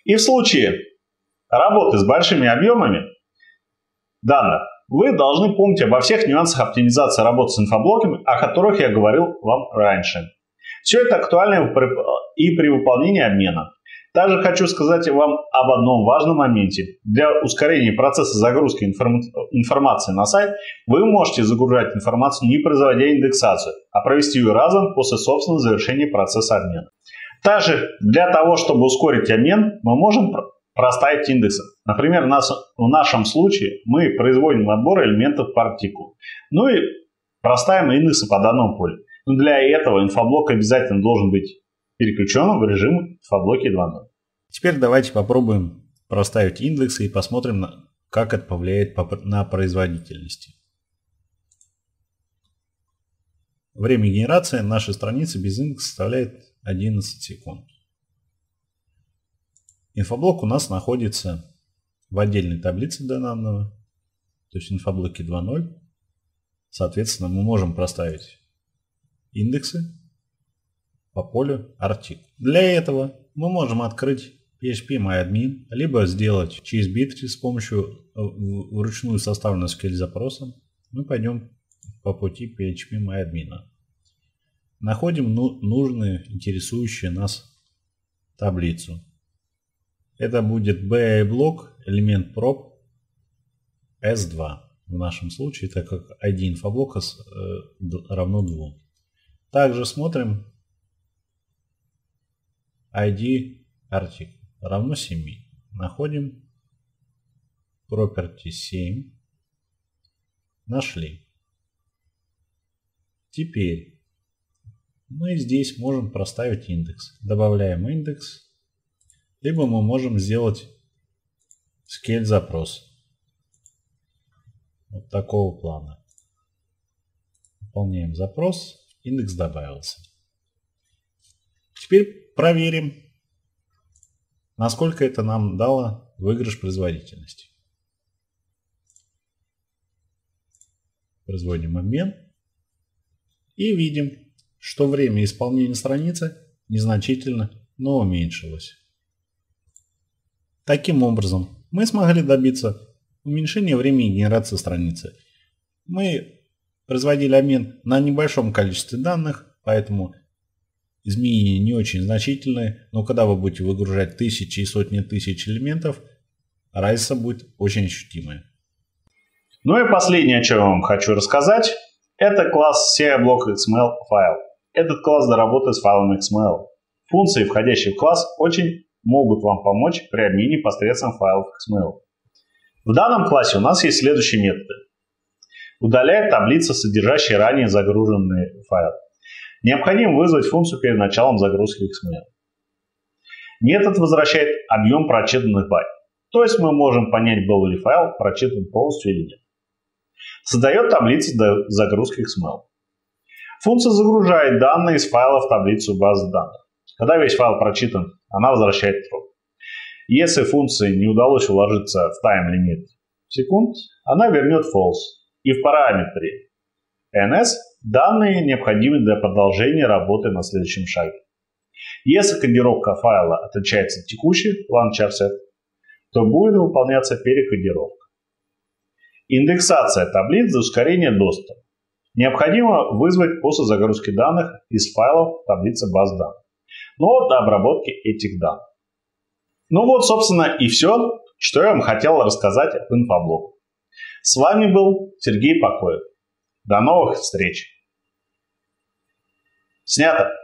И в случае работы с большими объемами данных вы должны помнить обо всех нюансах оптимизации работы с инфоблоками, о которых я говорил вам раньше. Все это актуально и при выполнении обмена. Также хочу сказать вам об одном важном моменте. Для ускорения процесса загрузки информации на сайт вы можете загружать информацию, не производя индексацию, а провести ее разом после собственного завершения процесса обмена. Также для того, чтобы ускорить обмен, мы можем проставить индексы. Например, в нашем случае мы производим отбор элементов по артикулу. Ну и проставим индексы по данному полю. Но для этого инфоблок обязательно должен быть переключен в режим инфоблоки 2.0. Теперь давайте попробуем проставить индексы и посмотрим, как это повлияет на производительность. Время генерации нашей страницы без индекса составляет 11 секунд. Инфоблок у нас находится в отдельной таблице данного, то есть инфоблоки 2.0. Соответственно, мы можем проставить индексы по полю артикул. Для этого мы можем открыть PHP-MyAdmin, либо сделать через Bittrex с помощью вручную составленного SQL запроса. Мы пойдем по пути PHP-MyAdmin. Находим нужную, интересующую нас таблицу. Это будет BI-блок, элемент prop S2. В нашем случае, так как ID инфоблока равно 2. Также смотрим ID article равно 7. Находим property 7. Нашли. Теперь мы здесь можем проставить индекс. Добавляем индекс. Либо мы можем сделать SQL запрос. Вот такого плана. Выполняем запрос. Индекс добавился. Теперь проверим, насколько это нам дало выигрыш производительности. Производим обмен. И видим, что время исполнения страницы незначительно, но уменьшилось. Таким образом, мы смогли добиться уменьшения времени генерации страницы. Мы производили обмен на небольшом количестве данных, поэтому изменения не очень значительные, но когда вы будете выгружать тысячи и сотни тысяч элементов, разница будет очень ощутимая. Ну и последнее, о чем я вам хочу рассказать, это класс CI-BLOCK-XML файл. Этот класс доработает с файлом XML. Функции, входящие в класс, очень могут вам помочь при обмене посредством файлов XML. В данном классе у нас есть следующие методы. Удаляет таблицы, содержащие ранее загруженные файлы. Необходимо вызвать функцию перед началом загрузки XML. Метод возвращает объем прочитанных байт. То есть мы можем понять, был ли файл прочитан полностью или нет. Создает таблицы для загрузки XML. Функция загружает данные из файла в таблицу базы данных. Когда весь файл прочитан, она возвращает true. Если функции не удалось уложиться в time-лимит секунд, она вернет false. И в параметре ns данные необходимы для продолжения работы на следующем шаге. Если кодировка файла отличается от текущей LangCharSet, то будет выполняться перекодировка. Индексация таблиц для ускорения доступа. Необходимо вызвать после загрузки данных из файлов таблицы баз данных, но до обработки этих данных. Ну вот, собственно, и все, что я вам хотел рассказать об инфоблоке. С вами был Сергей Покоев. До новых встреч. Снято.